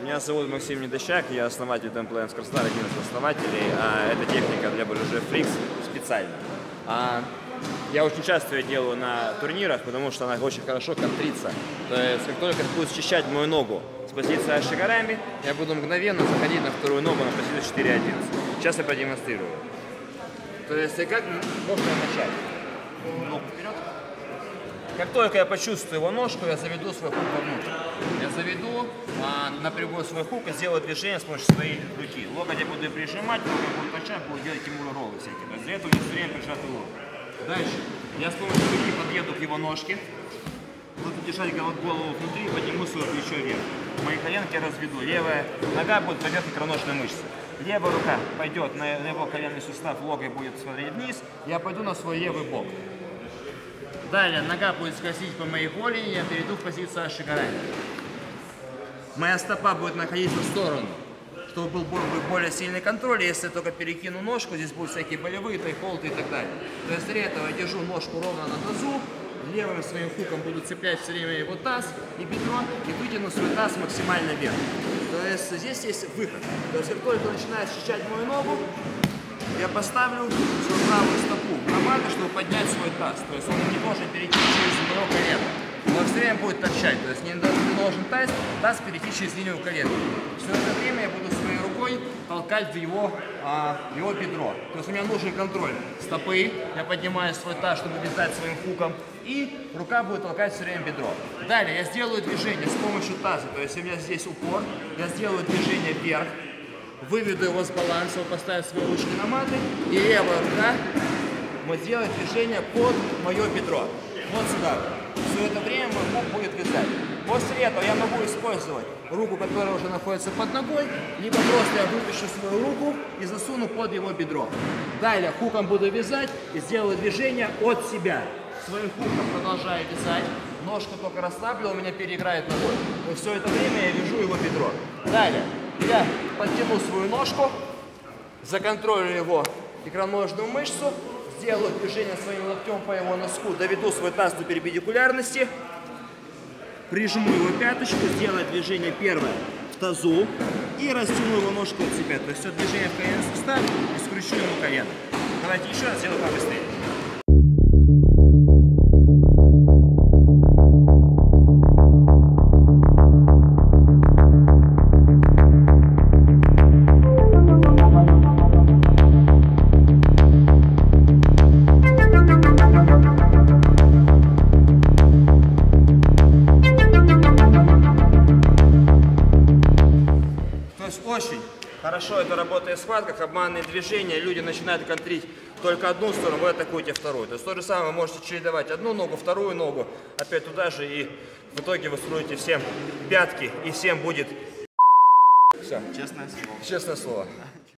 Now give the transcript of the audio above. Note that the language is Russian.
Меня зовут Максим Недощак, я основатель Temple Краснодар, один из основателей. Это техника для BJJ Freaks специально. Я очень часто ее делаю на турнирах, потому что она очень хорошо контрится. То есть, как только ты будешь счищать мою ногу с позиции ашигарами, я буду мгновенно заходить на вторую ногу на позицию 4.11. Сейчас я продемонстрирую. То есть, как можно начать? Ногу вперед. Как только я почувствую его ножку, я заведу свой хук вовнутрь. Я заведу напрягу свой хук и сделаю движение с помощью своей руки. Локоть я буду прижимать, локоть я буду качать, буду делать кимура роллы всякие. То есть для этого у меня все время прижатый локоть. Дальше. Я с помощью руки подъеду к его ножке. Буду держать голову внутри и подниму свое плечо вверх. Мои коленки разведу. Левая нога будет поверх икроножной мышцы. Левая рука пойдет на его коленный сустав, локоть будет смотреть вниз. Я пойду на свой левый бок. Далее нога будет скользить по моей голени, я перейду в позицию ашигарами. Моя стопа будет находиться в сторону, чтобы был более сильный контроль. Если я только перекину ножку, здесь будут всякие болевые, тайхолды и так далее. То есть для этого я держу ножку ровно на тазу, левым своим хуком буду цеплять все время его таз и бедро, и вытяну свой таз максимально вверх. То есть здесь есть выход. То есть как только начинает счищать мою ногу, я поставлю свою правую стопу в громаду, чтобы поднять свой таз. То есть он не должен перейти через мое колено. Он все время будет торчать. То есть не должен таз перейти через линию колена. Все это время я буду своей рукой толкать в его бедро. То есть у меня нужен контроль стопы. Я поднимаю свой таз, чтобы вязать своим хуком. И рука будет толкать все время бедро. Далее я сделаю движение с помощью таза. То есть у меня здесь упор. Я сделаю движение вверх. Выведу его с баланса, поставив свои ручки на маты, и левая рука делает движение под мое бедро. Вот сюда. Все это время мой хук будет вязать. После этого я могу использовать руку, которая уже находится под ногой, либо просто я выпущу свою руку и засуну под его бедро. Далее хуком буду вязать и сделаю движение от себя. Своим хуком продолжаю вязать. Ножку только расслаблю, у меня переиграет ногой. Но все это время я вяжу его бедро. Далее. Я подтяну свою ножку, законтролю его икроножную мышцу, сделаю движение своим локтем по его носку, доведу свой таз до перпендикулярности, прижму его пяточку, сделаю движение первое в тазу и растяну его ножку от себя. То есть все движение в коленный сустав и скручу ему колено. Давайте еще раз сделаем побыстрее. Очень хорошо это работает в схватках, обманные движения, люди начинают контрить только одну сторону, вы атакуете вторую. То есть то же самое вы можете чередовать одну ногу, вторую ногу, опять туда же, и в итоге вы строите всем пятки, и всем будет... Все. Честное слово. Честное слово.